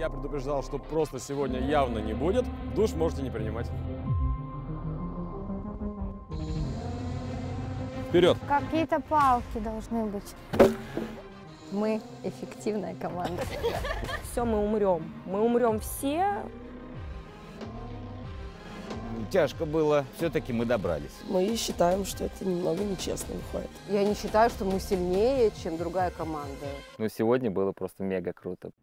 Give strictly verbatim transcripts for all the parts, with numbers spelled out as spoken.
Я предупреждал, что просто сегодня явно не будет. Душ можете не принимать. Вперед! Какие-то палки должны быть. Мы эффективная команда. Все, мы умрем. Мы умрем все. Тяжко было, все-таки мы добрались. Мы считаем, что это немного нечестно выходит. Я не считаю, что мы сильнее, чем другая команда. Ну, сегодня было просто мега круто.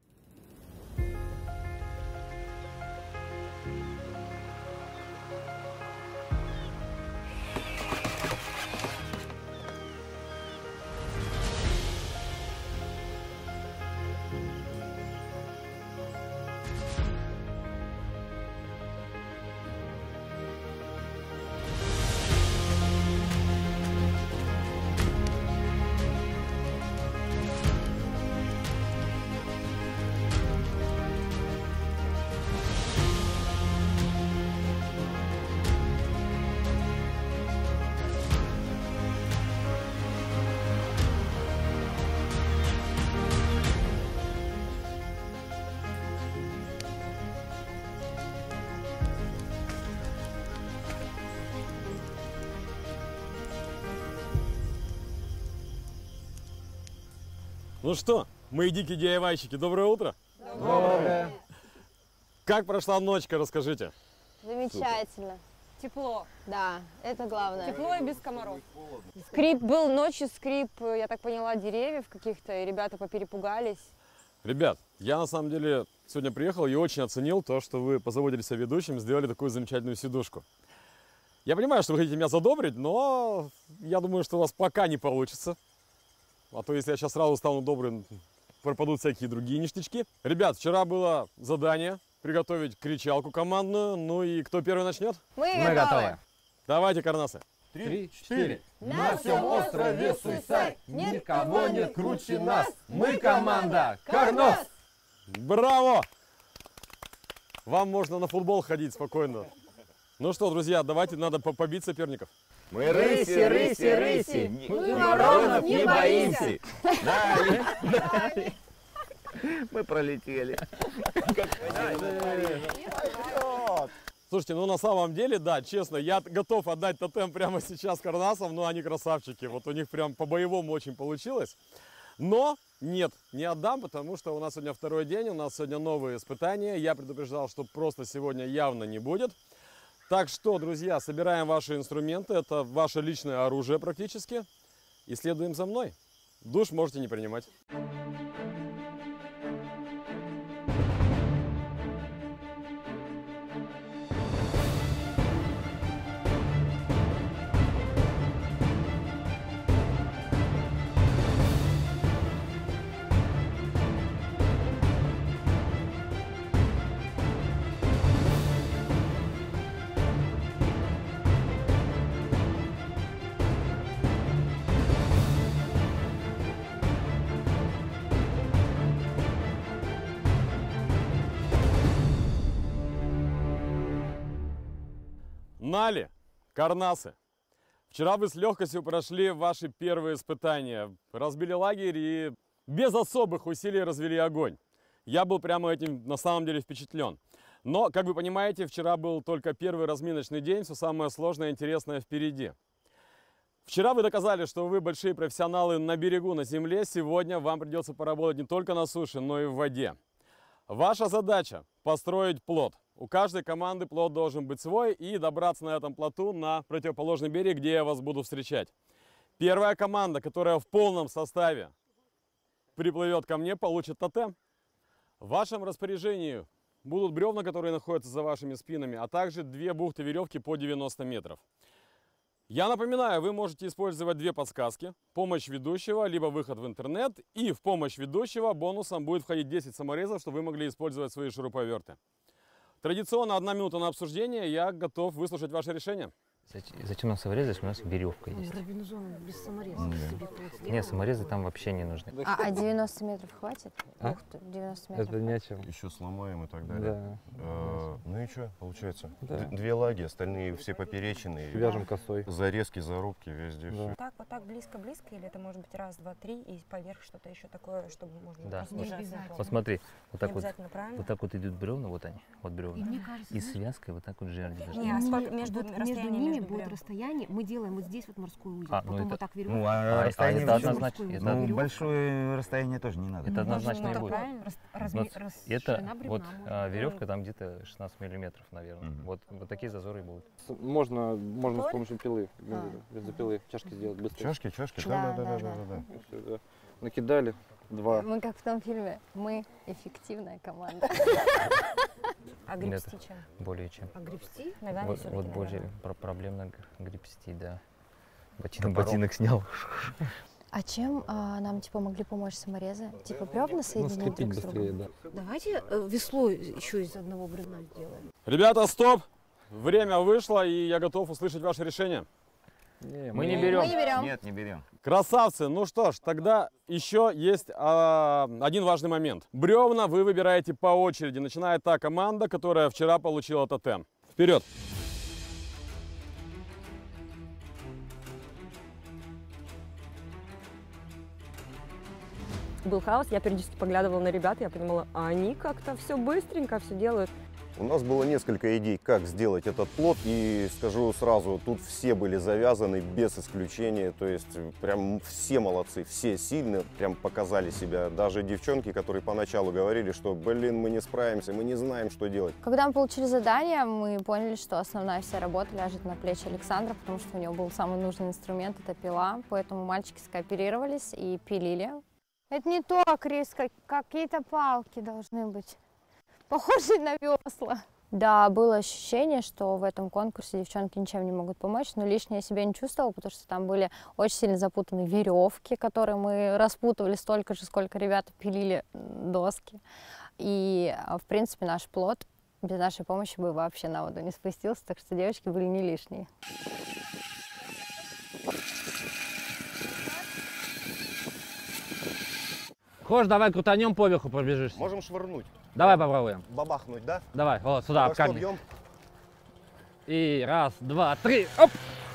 Ну что, мои дикие ди ай вай-щики, доброе утро! Доброе! Как прошла ночка, расскажите. Замечательно. Тепло. Да, это главное. Тепло и без комаров. Скрип был ночью, скрип, я так поняла, деревьев каких-то, и ребята поперепугались. Ребят, я на самом деле сегодня приехал и очень оценил то, что вы позаботились о ведущем, сделали такую замечательную сидушку. Я понимаю, что вы хотите меня задобрить, но я думаю, что у вас пока не получится. А то, если я сейчас сразу стану добрым, пропадут всякие другие ништячки. Ребят, вчера было задание приготовить кричалку командную. Ну и кто первый начнет? Мы, Мы готовы. Давайте, карнасы. Три, четыре. На всем острове Суйсай никого нет круче нас. Мы команда Карнос. Браво! Вам можно на футбол ходить спокойно. Ну что, друзья, давайте, надо побить соперников. Мы рыси, рыси, рыси. Мы воронов не боимся. Дали, дали. Мы пролетели. Слушайте, ну на самом деле, да, честно, я готов отдать тотем прямо сейчас карнасам, но они красавчики. Вот у них прям по-боевому очень получилось. Но нет, не отдам, потому что у нас сегодня второй день, у нас сегодня новые испытания. Я предупреждал, что просто сегодня явно не будет. Так что, друзья, собираем ваши инструменты, это ваше личное оружие практически. И следуем за мной. Душ можете не принимать. Нали, карнасы, вчера вы с легкостью прошли ваши первые испытания, разбили лагерь и без особых усилий развели огонь. Я был прямо этим на самом деле впечатлен. Но, как вы понимаете, вчера был только первый разминочный день, все самое сложное и интересное впереди. Вчера вы доказали, что вы большие профессионалы на берегу, на земле. Сегодня вам придется поработать не только на суше, но и в воде. Ваша задача – построить плот. У каждой команды плот должен быть свой и добраться на этом плоту на противоположный берег, где я вас буду встречать. Первая команда, которая в полном составе приплывет ко мне, получит тотем. В вашем распоряжении будут бревна, которые находятся за вашими спинами, а также две бухты веревки по девяносто метров. Я напоминаю, вы можете использовать две подсказки. Помощь ведущего, либо выход в интернет. И в помощь ведущего бонусом будет входить десять саморезов, чтобы вы могли использовать свои шуруповерты. Традиционно одна минута на обсуждение. Я готов выслушать ваше решение. Зачем нам саморезы, если у нас веревка есть? без самореза. Нет, саморезы там вообще не нужны. А, а девяносто метров хватит? А? Ух ты, девяносто метров. Это ни о чем. Еще сломаем и так далее. Да. Э, Ну и что, получается? Да. Д- Две лаги, остальные все поперечные. Вяжем косой. Зарезки, зарубки, везде все. Так, вот так близко-близко, или это может быть раз, два, три, и поверх что-то еще такое, чтобы можно Да. разбежаться. Посмотри, вот так Не вот, обязательно, правильно? вот так вот идут бревна, вот они, вот бревна. И связкой вот так вот жерди. Не, а сколько между, Вот расстояние между ними между будет бревен? расстояние. Мы делаем вот здесь вот морской узел, А, ну потом это- вот так веревку. Ну, А, а а расстояние это всё- однозначно, морской это, Ну, веревка. большое расстояние тоже не надо. это однозначно Ну, не так будет. правильно. Рас- Вот разме- рас- это ширина бревна вот может а, быть. веревка там где-то шестнадцать миллиметров, наверное. Мгм. Вот, вот такие зазоры и будут. Можно, можно с Ноль? помощью пилы, А. бензопилы, чашки сделать быстро. Чашки, чашки, Да, да, да, да, да, да, да. да, да. Всё, да. Накидали два. Мы как в том фильме. Мы эффективная команда. А гребсти чем? Более чем. А гребсти? Ногами Вот, все-таки, вот больше наверное. про- проблемно г- гребсти, да. Ботинок, ботинок снял. А чем а, нам типа могли помочь саморезы? Типа бревна соединить Скрепить друг с быстрее, другом? да. Давайте э, весло еще из одного бревна сделаем. Ребята, стоп! Время вышло, и я готов услышать ваше решение. Не, Мы не берем. Мы не берем. Нет, не берем. Красавцы! Ну что ж, тогда еще есть а, один важный момент. Бревна вы выбираете по очереди. Начинает та команда, которая вчера получила тотем. Вперед! Был хаос, я периодически поглядывала на ребят, я понимала, а они как-то все быстренько все делают. У нас было несколько идей, как сделать этот плот, и скажу сразу, тут все были завязаны без исключения, то есть прям все молодцы, все сильно прям показали себя. Даже девчонки, которые поначалу говорили, что, блин, мы не справимся, мы не знаем, что делать. Когда мы получили задание, мы поняли, что основная вся работа ляжет на плечи Александра, потому что у него был самый нужный инструмент – это пила, поэтому мальчики скооперировались и пилили. Это не то, Крис, как- какие-то палки должны быть. Похожие на весла. Да, было ощущение, что в этом конкурсе девчонки ничем не могут помочь, но лишнее я себя не чувствовала, потому что там были очень сильно запутаны веревки, которые мы распутывали столько же, сколько ребята пилили доски. И, а, в принципе, наш плот без нашей помощи бы вообще на воду не спустился, так что девочки были не лишние. Хочешь, давай крутанем поверху, пробежишься. Можем швырнуть, Давай попробуем. бабахнуть, да? Давай, вот сюда, Во в что камни. бьем? И раз, два, три, оп!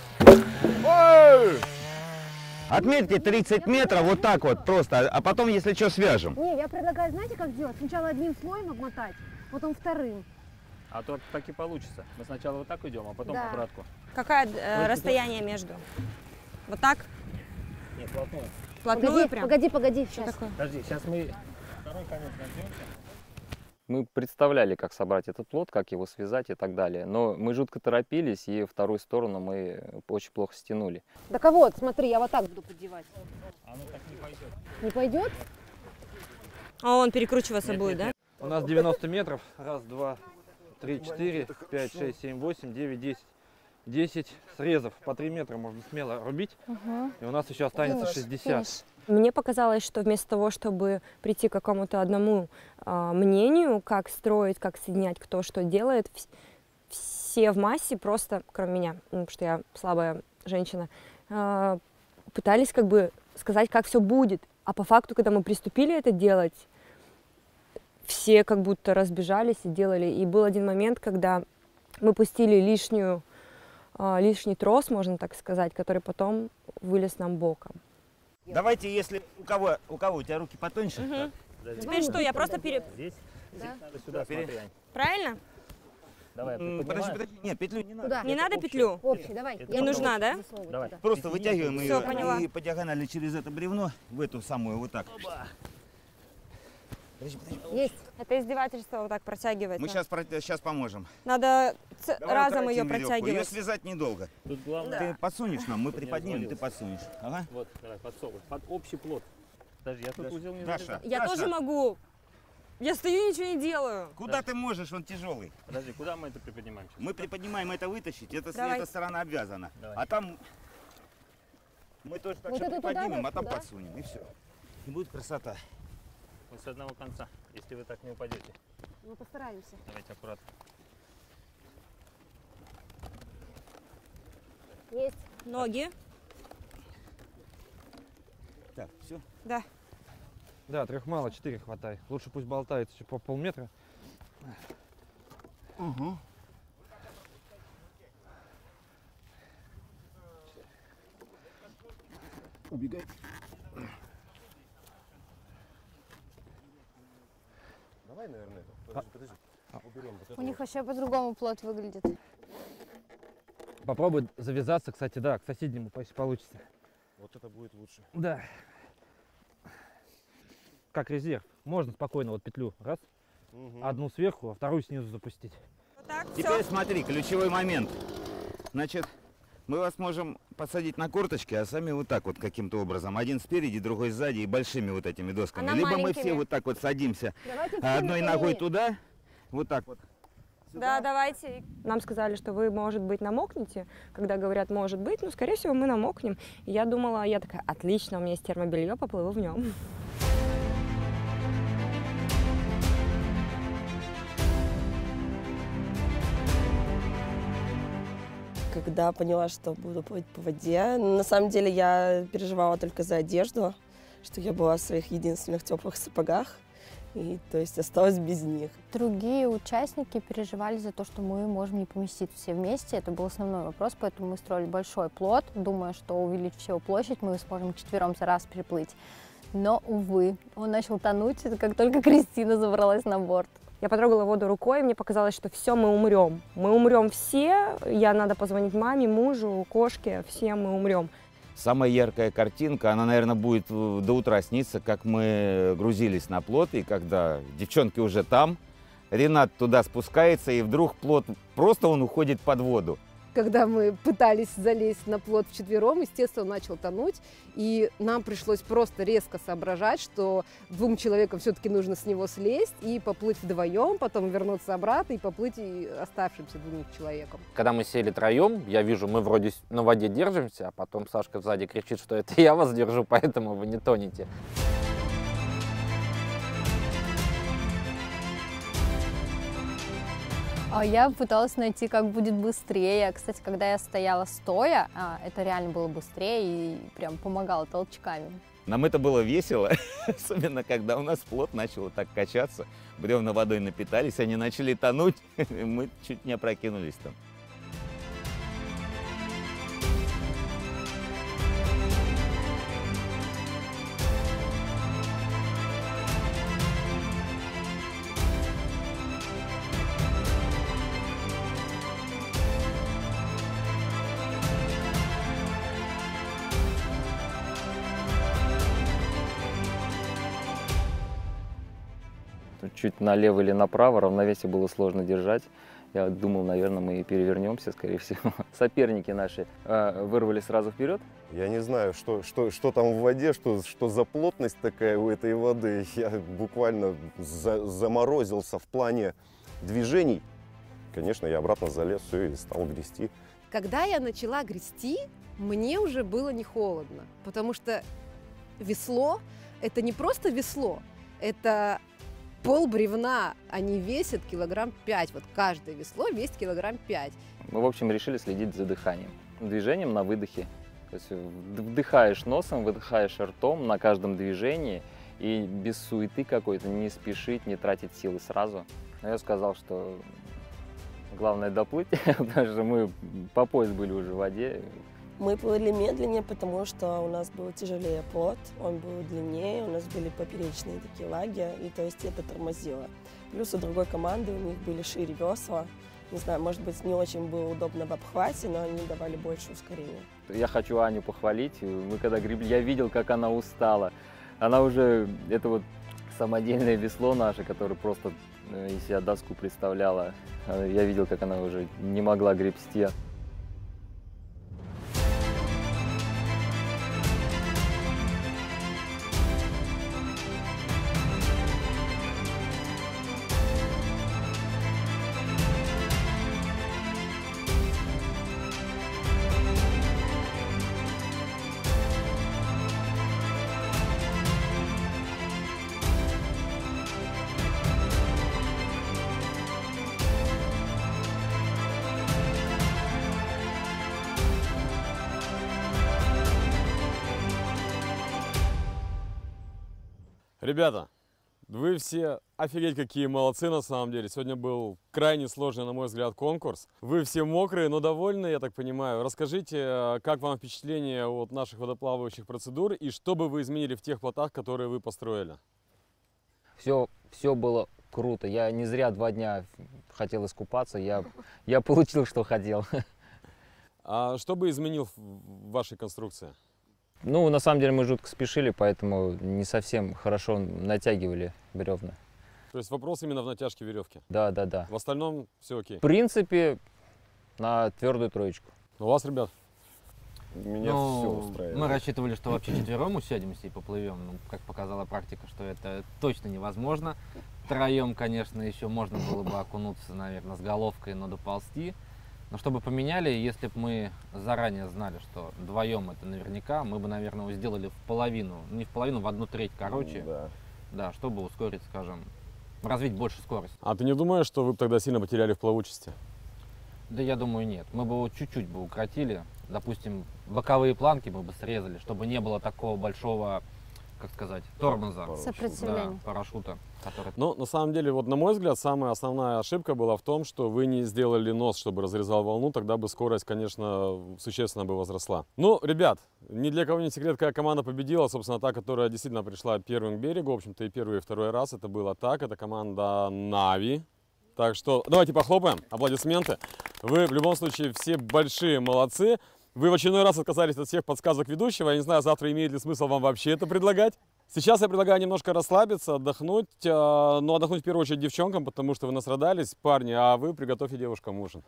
Отметьте тридцать метров вот так вот просто, а потом, если что, свяжем. Не, я предлагаю, знаете, как сделать? Сначала одним слоем обмотать, потом вторым. А то так и получится. Мы сначала вот так идем, а потом Да. обратку. Какое э, расстояние между? Вот так? Нет, плотную. Вплотную Погоди, прям? погоди, погоди, Что сейчас. такое? Подожди, сейчас мы второй конец найдемся. Мы представляли, как собрать этот плот, как его связать и так далее. Но мы жутко торопились, и вторую сторону мы очень плохо стянули. Так а вот, смотри, я вот так буду поддевать. Оно так не пойдет. Не пойдет? А он перекручиваться будет, да? У нас девяносто метров. Раз, два, три, четыре, пять, шесть, семь, восемь, девять, десять. десять срезов. По три метра можно смело рубить. Угу. И у нас еще останется шестьдесят. Мне показалось, что вместо того, чтобы прийти к какому-то одному а, мнению, как строить, как соединять, кто что делает, вс- все в массе просто, кроме меня, ну, потому что я слабая женщина, а, пытались как бы сказать, как все будет. А по факту, когда мы приступили это делать, все как будто разбежались и делали. И был один момент, когда мы пустили лишнюю, а, лишний трос, можно так сказать, который потом вылез нам боком. Давайте, если у кого, у кого у тебя руки потоньше. Мгм. Теперь что, я просто пере... Здесь? Да. Надо сюда Пере- смотри, Ань. Правильно? Давай, М, ты Подожди, поднимаешь? подожди, нет, петлю не надо. Куда? Не надо петлю? Общий, давай. Это Я не буду нужна, да? засовывать Давай. туда. Просто вытягиваем Всё, ее поняла. и по диагонали через это бревно в эту самую вот так. Подожди, подожди. Есть. Это издевательство вот так протягивать. Мы сейчас, сейчас поможем. Надо ц- Давай разом ее укоротим веревку. Ее протягивать. связать недолго. Тут главное... Ты подсунешь нам, мы Чтобы не приподнимем, ты развалился. подсунешь. Ага. Вот, давай, подсовывай. Под общий плот. Подожди, я тут Даша, узел не Даша. завязал. Я Даша. тоже могу. Я стою, ничего не делаю. Куда ты можешь, он тяжелый. Подожди, куда мы это приподнимаем сейчас? Мы приподнимаем это вытащить, это, с- Давай. эта сторона обвязана. Давай. А там мы тоже так Вот же это туда, приподнимем, да, а там туда? подсунем, и все. И будет красота. Вот с одного конца, если вы так не упадете. Ну, постараемся. Давайте аккуратно. Есть. Ноги. Так, все? Да. Да, трех мало, четыре хватает. Лучше пусть болтается еще по полметра. Угу. Убегай. Давай, наверное, это. Подожди, подожди. Уберем вот это. У них вообще по-другому плот выглядит. Попробуй завязаться, кстати, да, к соседнему, если получится. Вот это будет лучше. Да. Как резерв. Можно спокойно вот петлю раз, угу. Одну сверху, а вторую снизу запустить. Вот так, Теперь всё. смотри, ключевой момент. Значит, мы вас можем посадить на корточки, а сами вот так вот каким-то образом. Один спереди, другой сзади и большими вот этими досками. Она Либо мы маленькими. все вот так вот садимся Давайте все одной на ногой колени. туда, вот так вот. Да, давайте. Нам сказали, что вы, может быть, намокнете. Когда говорят, может быть, ну, скорее всего, мы намокнем. И я думала, я такая, отлично, у меня есть термобелье, поплыву в нем. Когда поняла, что буду плыть по воде, на самом деле я переживала только за одежду, что я была в своих единственных теплых сапогах, и то есть осталась без них. Другие участники переживали за то, что мы можем не поместиться все вместе. Это был основной вопрос, поэтому мы строили большой плот, думая, что увеличив его площадь, мы сможем четвером за раз переплыть. Но, увы, он начал тонуть, как только Кристина забралась на борт. Я потрогала воду рукой, и мне показалось, что все, мы умрем. Мы умрем все, я надо позвонить маме, мужу, кошке, все мы умрем. Самая яркая картинка, она, наверное, будет до утра сниться, как мы грузились на плот, и когда девчонки уже там, Ренат туда спускается, и вдруг плот, просто он уходит под воду. Когда мы пытались залезть на плот вчетвером, естественно, он начал тонуть, и нам пришлось просто резко соображать, что двум человекам все-таки нужно с него слезть и поплыть вдвоем, потом вернуться обратно и поплыть и оставшимся двум человекам. Когда мы сели троем, я вижу, мы вроде на воде держимся, а потом Сашка сзади кричит, что это я вас держу, поэтому вы не тонете. А я пыталась найти, как будет быстрее. Кстати, когда я стояла стоя, а, это реально было быстрее и прям помогало толчками. Нам это было весело, особенно когда у нас плот начал так качаться, бревна водой напитались, они начали тонуть, мы чуть не опрокинулись там. Чуть налево или направо, равновесие было сложно держать. Я думал, наверное, мы перевернемся, скорее всего. Соперники наши э, вырвали сразу вперед. Я не знаю, что, что, что там в воде, что, что за плотность такая у этой воды. Я буквально за, заморозился в плане движений. Конечно, я обратно залез все и стал грести. Когда я начала грести, мне уже было не холодно, потому что весло – это не просто весло, это пол бревна, они весят килограмм пять. Вот каждое весло весит килограмм пять. Мы, в общем, решили следить за дыханием. Движением на выдохе. То есть вдыхаешь носом, выдыхаешь ртом на каждом движении. И без суеты какой-то, не спешить, не тратить силы сразу. Но я сказал, что главное доплыть, потому что мы по пояс были уже в воде. Мы плыли медленнее, потому что у нас был тяжелее плот, он был длиннее, у нас были поперечные такие лаги, и то есть это тормозило. Плюс у другой команды у них были шире весла. Не знаю, может быть, не очень было удобно в обхвате, но они давали больше ускорения. Я хочу Аню похвалить. Мы когда гребли, я видел, как она устала. Она уже, это вот самодельное весло наше, которое просто из себя доску представляла. Я видел, как она уже не могла гребсти. Ребята, вы все офигеть какие молодцы на самом деле. Сегодня был крайне сложный, на мой взгляд, конкурс. Вы все мокрые, но довольны, я так понимаю. Расскажите, как вам впечатление от наших водоплавающих процедур и что бы вы изменили в тех плотах, которые вы построили? Все, все было круто. Я не зря два дня хотел искупаться. Я, я получил, что хотел. А что бы изменил в вашей конструкции? Ну, на самом деле мы жутко спешили, поэтому не совсем хорошо натягивали бревна. То есть вопрос именно в натяжке веревки? Да, да, да. В остальном все окей? В принципе, на твердую троечку. У вас, ребят? Меня Ну, все устраивает. мы рассчитывали, что вообще четвером усядемся и поплывем. Ну, как показала практика, что это точно невозможно. Втроем, конечно, еще можно было бы окунуться, наверное, с головкой, но доползти. Но чтобы поменяли, если бы мы заранее знали, что вдвоем это наверняка, мы бы, наверное, его сделали в половину, не в половину, в одну треть короче. Да. Да, чтобы ускорить, скажем, развить больше скорость. А ты не думаешь, что вы бы тогда сильно потеряли в плавучести? Да я думаю, нет. Мы бы его чуть-чуть бы укротили. Допустим, боковые планки мы бы срезали, чтобы не было такого большого, как сказать, тормоза. Сопротивление. Да, парашюта. Который... Ну, на самом деле, вот на мой взгляд, самая основная ошибка была в том, что вы не сделали нос, чтобы разрезал волну, тогда бы скорость, конечно, существенно бы возросла. Ну, ребят, ни для кого не секрет, какая команда победила, собственно, та, которая действительно пришла первым к берегу, в общем-то, и первый, и второй раз, это была так, это команда Нави. Так что давайте похлопаем, аплодисменты. Вы в любом случае все большие молодцы. Вы в очередной раз отказались от всех подсказок ведущего. Я не знаю, завтра имеет ли смысл вам вообще это предлагать. Сейчас я предлагаю немножко расслабиться, отдохнуть. Но отдохнуть в первую очередь девчонкам, потому что вы настрадались, парни, а вы приготовьте девушкам ужин.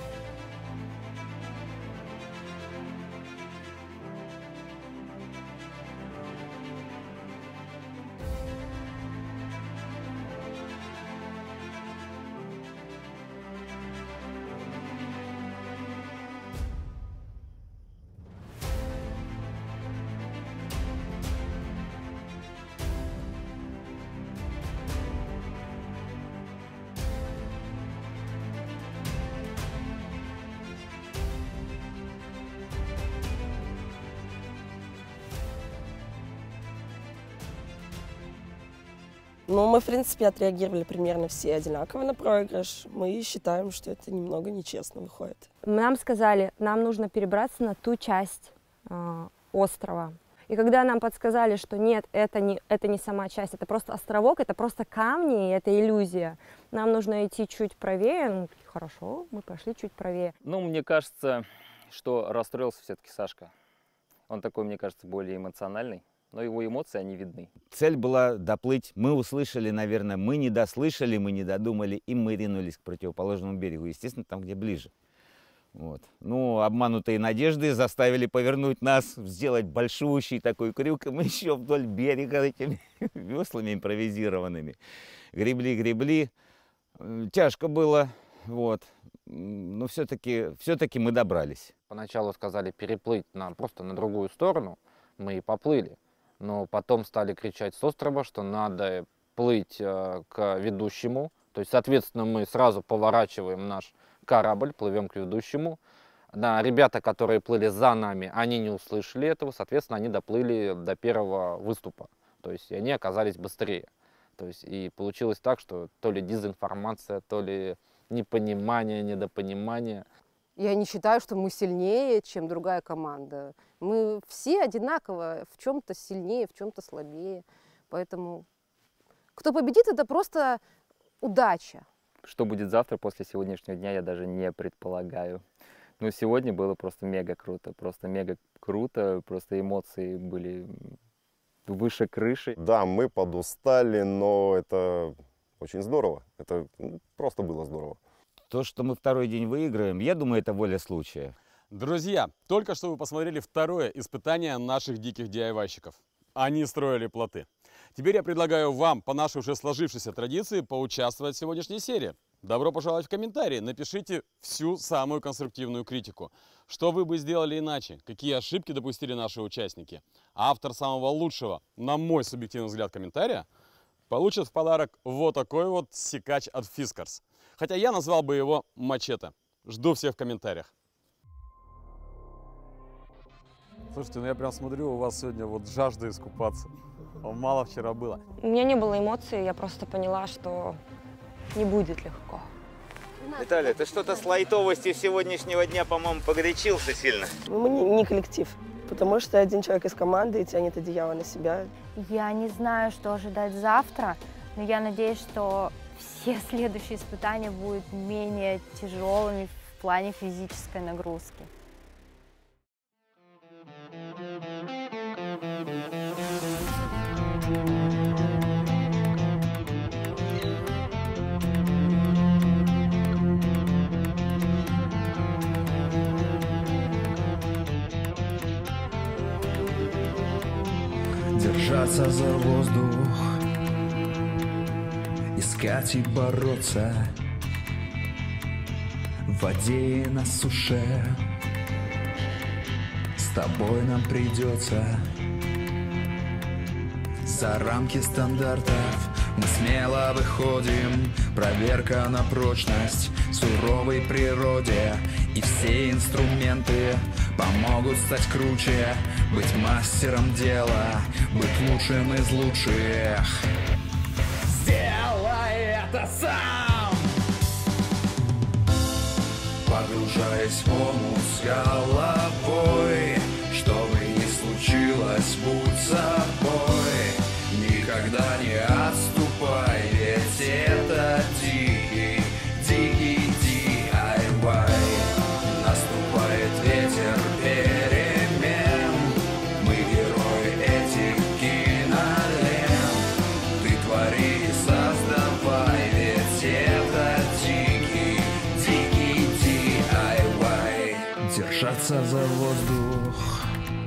Ну, мы, в принципе, отреагировали примерно все одинаково на проигрыш. Мы считаем, что это немного нечестно выходит. Нам сказали, нам нужно перебраться на ту часть э, острова. И когда нам подсказали, что нет, это не, это не сама часть, это просто островок, это просто камни, и это иллюзия, нам нужно идти чуть правее, ну, хорошо, мы пошли чуть правее. Ну, мне кажется, что расстроился все-таки Сашка. Он такой, мне кажется, более эмоциональный. Но его эмоции, они видны. Цель была доплыть. Мы услышали, наверное, мы не дослышали, мы не додумали, и мы ринулись к противоположному берегу. Естественно, там, где ближе. Вот. Ну, обманутые надежды заставили повернуть нас, сделать большущий такой крюк, и мы еще вдоль берега этими веслами импровизированными гребли, гребли. Тяжко было, вот. Но все-таки все-таки мы добрались. Поначалу сказали переплыть на, просто на другую сторону, мы и поплыли. Но потом стали кричать с острова, что надо плыть э, к ведущему. То есть, соответственно, мы сразу поворачиваем наш корабль, плывем к ведущему. Да, ребята, которые плыли за нами, они не услышали этого, соответственно, они доплыли до первого выступа. То есть, они оказались быстрее. То есть, и получилось так, что то ли дезинформация, то ли непонимание, недопонимание. Я не считаю, что мы сильнее, чем другая команда. Мы все одинаково, в чем-то сильнее, в чем-то слабее. Поэтому кто победит, это просто удача. Что будет завтра после сегодняшнего дня, я даже не предполагаю. Но сегодня было просто мега круто, просто мега круто, просто эмоции были выше крыши. Да, мы подустали, но это очень здорово. Это просто было здорово. То, что мы второй день выиграем, я думаю, это воля случая. Друзья, только что вы посмотрели второе испытание наших диких ди ай вай-щиков. Они строили плоты. Теперь я предлагаю вам, по нашей уже сложившейся традиции, поучаствовать в сегодняшней серии. Добро пожаловать в комментарии, напишите всю самую конструктивную критику. Что вы бы сделали иначе? Какие ошибки допустили наши участники? Автор самого лучшего, на мой субъективный взгляд, комментария получит в подарок вот такой вот секач от Fiskars. Хотя я назвал бы его мачете. Жду всех в комментариях. Слушайте, ну я прям смотрю, у вас сегодня вот жажда искупаться. Мало вчера было. У меня не было эмоций, я просто поняла, что не будет легко. Виталий, ты что-то с лайтовостью сегодняшнего дня, по-моему, погорячился сильно. Мы не, не коллектив, потому что один человек из команды тянет одеяло на себя. Я не знаю, что ожидать завтра, но я надеюсь, что все следующие испытания будут менее тяжелыми в плане физической нагрузки. Держаться за воздух, искать и бороться в воде и на суше. С тобой нам придется за рамки стандартов. Мы смело выходим, проверка на прочность в суровой природе. И все инструменты помогут стать круче, быть мастером дела, быть лучшим из лучших. Сделай это сам! Погружаясь в омут с головой, что бы ни случилось, будь собой. Никогда не отступай, ведь это дикий, дикий ди ай вай. Наступает ветер перемен, мы герои этих кинолент. Ты твори и создавай, ведь это дикий, дикий ди ай вай. Держаться за воздух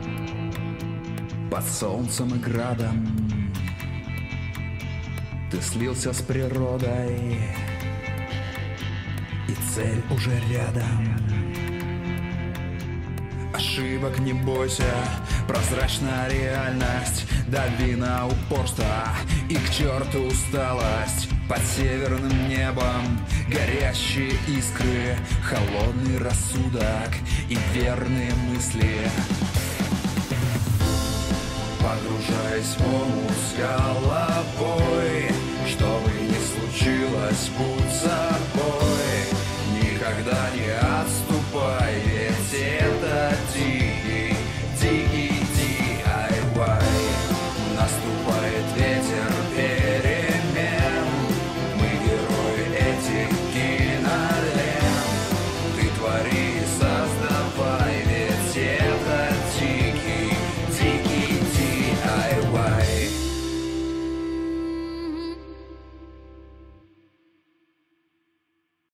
под солнцем и градом. Ты слился с природой, и цель уже рядом. Ошибок не бойся, прозрачная реальность. Дави на упорство и к черту усталость. Под северным небом горящие искры, холодный рассудок и верные мысли. Погружаясь в омут с головой,